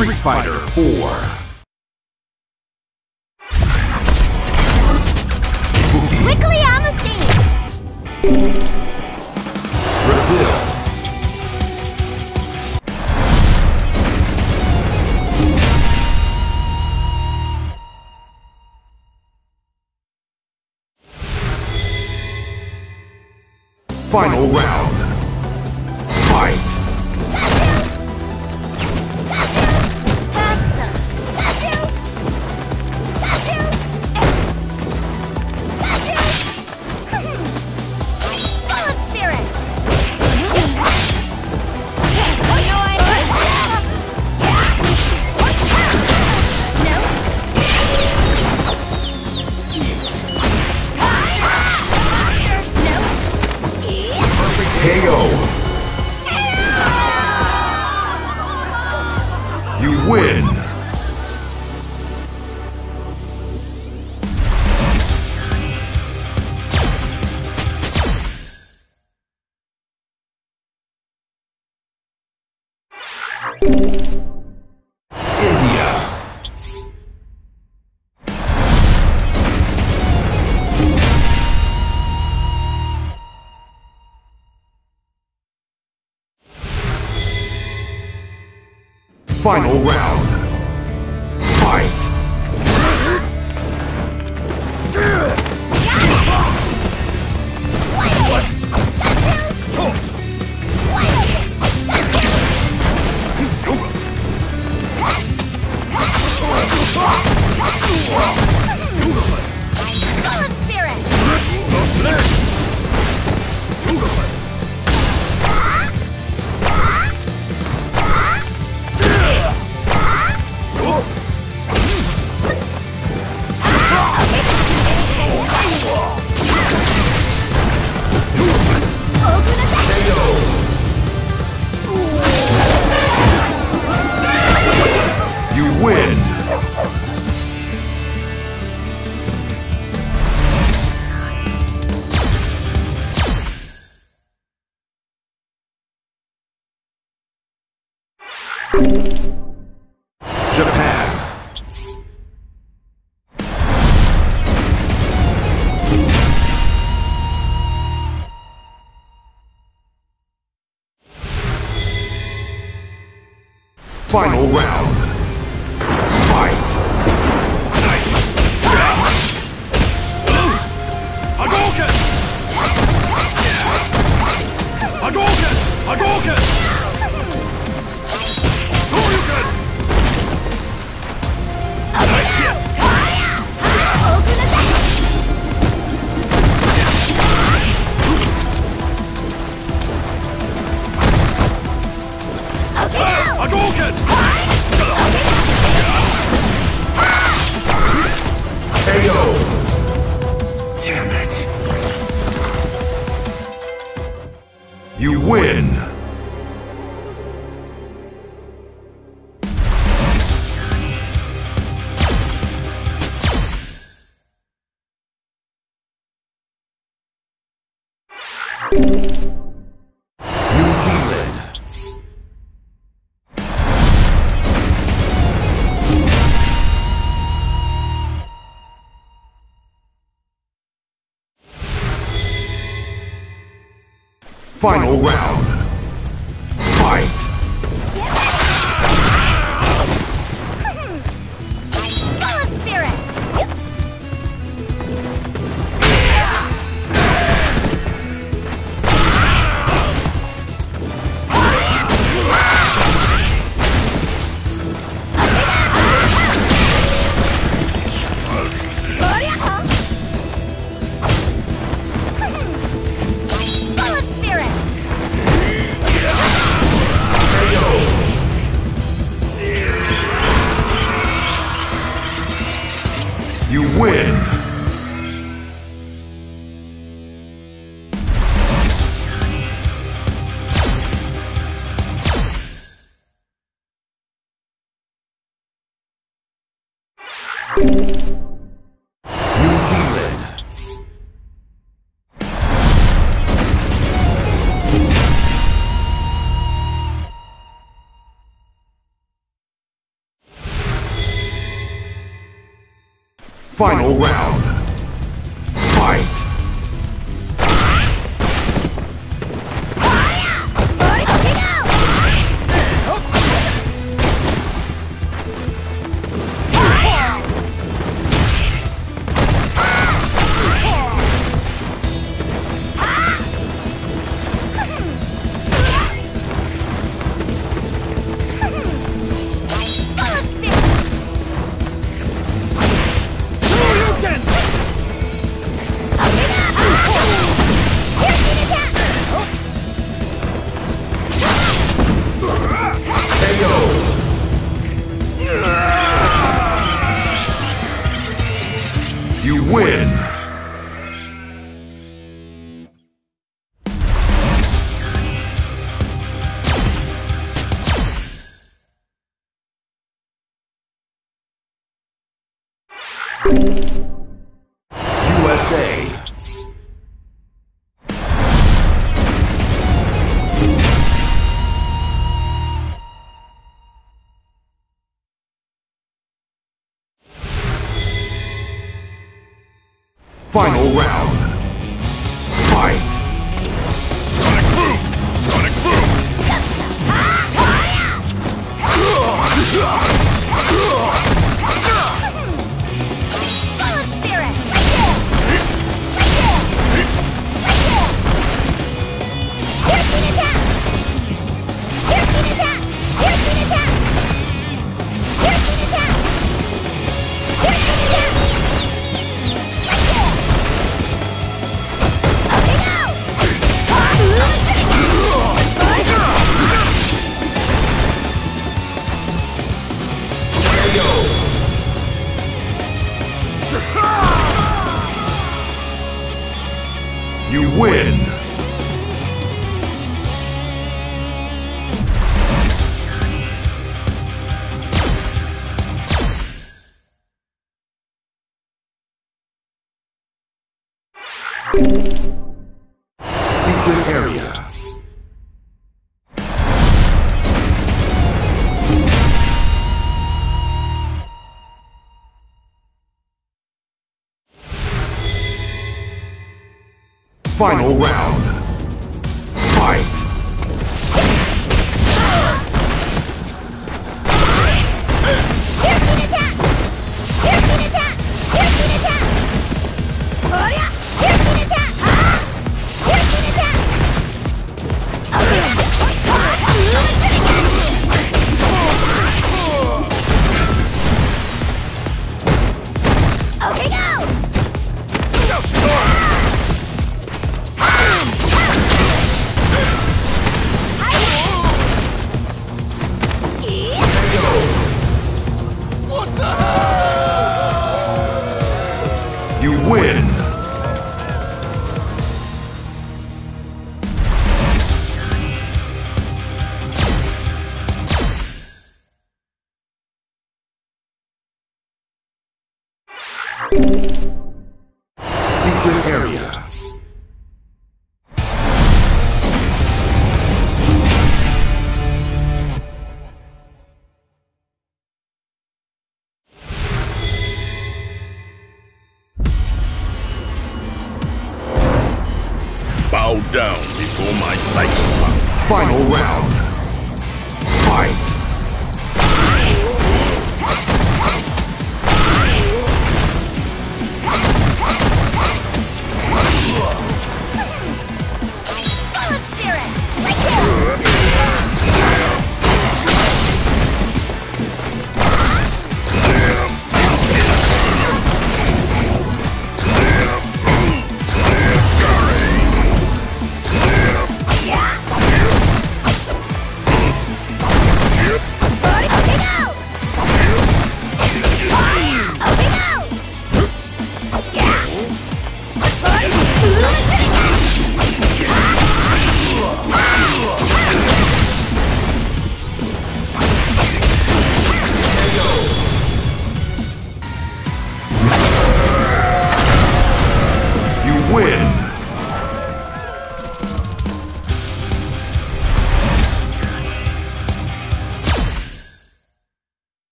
Street Fighter 4. Quickly on the scene! Brazil. Final round. Fight! KO. You win. India. Final round. Fight! Win! Japan. Final round. Fight! Hadouken! Hadouken! Hadouken! Shoryuken! Nice hit! Hadouken! KO! Damn it! You win! New Zealand. Final round. Fight! You win! New Zealand. Final round. Fight! You win! USA. Final round. Fight! Sonic Boom! Sonic Boom! Full of spirit! Piercing attack! Piercing attack! Piercing attack! Piercing attack! Piercing attack! Okay, go! You win! Secret area. Final round. Fight! Piercing attack! Piercing attack! Piercing attack! Piercing attack! Piercing attack! Okay, go! You win! Secret area. Bow down before my psychic power. Final round. Fight! Full of spirit!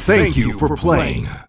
Thank you for playing.